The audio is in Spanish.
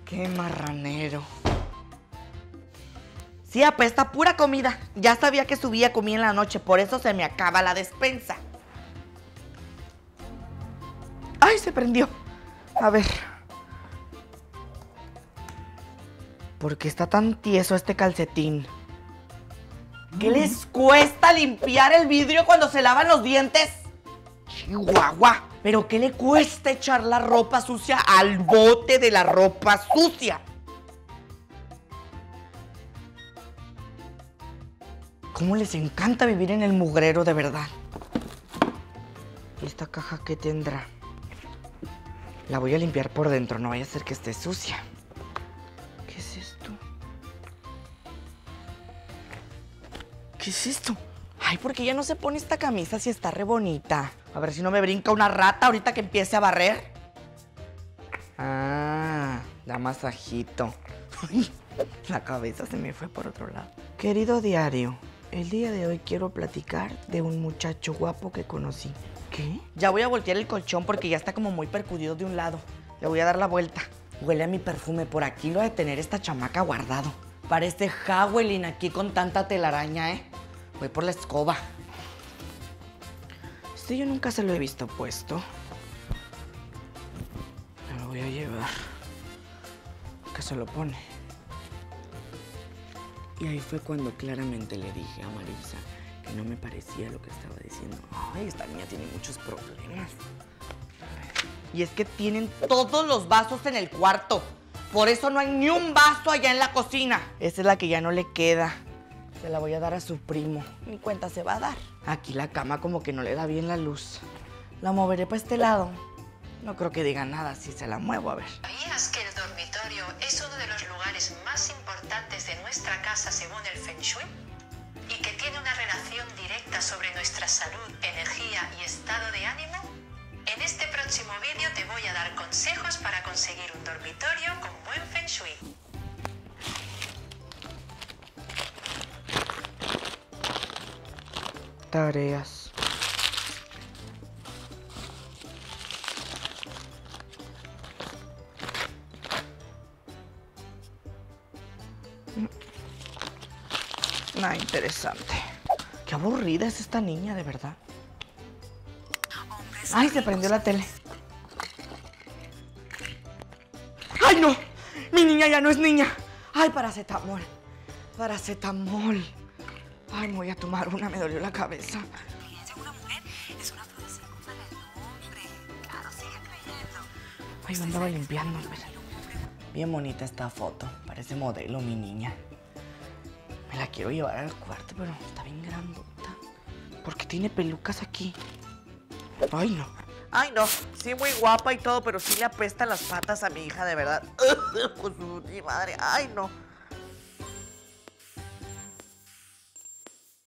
Qué marranero. Sí, apesta pura comida. Ya sabía que subía comida en la noche, por eso se me acaba la despensa. ¡Ay, se prendió! A ver. ¿Por qué está tan tieso este calcetín? ¿Qué les cuesta limpiar el vidrio cuando se lavan los dientes? Chihuahua. ¿Pero qué le cuesta echar la ropa sucia al bote de la ropa sucia? ¿Cómo les encanta vivir en el mugrero de verdad? ¿Esta caja qué tendrá? La voy a limpiar por dentro, no vaya a ser que esté sucia. ¿Qué es esto? ¿Qué es esto? Ay, ¿por qué ya no se pone esta camisa si está re bonita? A ver si no me brinca una rata ahorita que empiece a barrer. Ah, da masajito. Ay, la cabeza se me fue por otro lado. Querido diario, el día de hoy quiero platicar de un muchacho guapo que conocí. ¿Qué? Ya voy a voltear el colchón porque ya está como muy percudido de un lado. Le voy a dar la vuelta. Huele a mi perfume. Por aquí lo ha de tener esta chamaca guardado. Parece Howelin aquí con tanta telaraña, ¿eh? Voy por la escoba. Este yo nunca se lo he visto puesto. Me lo voy a llevar. ¿Qué se lo pone? Y ahí fue cuando claramente le dije a Marisa que no me parecía lo que estaba diciendo. Ay, esta niña tiene muchos problemas. Y es que tienen todos los vasos en el cuarto. Por eso no hay ni un vaso allá en la cocina. Esa es la que ya no le queda. Se la voy a dar a su primo. Ni cuenta se va a dar. Aquí la cama como que no le da bien la luz. La moveré para este lado. No creo que diga nada si se la muevo, a ver. ¿Sabías que el dormitorio es uno de los lugares más importantes de nuestra casa según el Feng Shui? ¿Y que tiene una relación directa sobre nuestra salud, energía y estado de ánimo? En este próximo vídeo te voy a dar consejos para conseguir un dormitorio con buen Feng Shui. Tareas. Nada interesante. Qué aburrida es esta niña, de verdad. Ay, se prendió la tele. ¡Ay, no! Mi niña ya no es niña. Ay, paracetamol. Paracetamol. Ay, me voy a tomar una, me dolió la cabeza. Piensa en una mujer, es una afrodisíaco para el hombre. Claro, sigue creyendo. Ay, me andaba limpiando. Bien bonita esta foto. Parece modelo, mi niña. Me la quiero llevar al cuarto, pero está bien grandota. Porque tiene pelucas aquí. Ay, no. Ay, no. Sí, muy guapa y todo, pero sí le apestan las patas a mi hija, de verdad. Pues mi madre. Ay, no.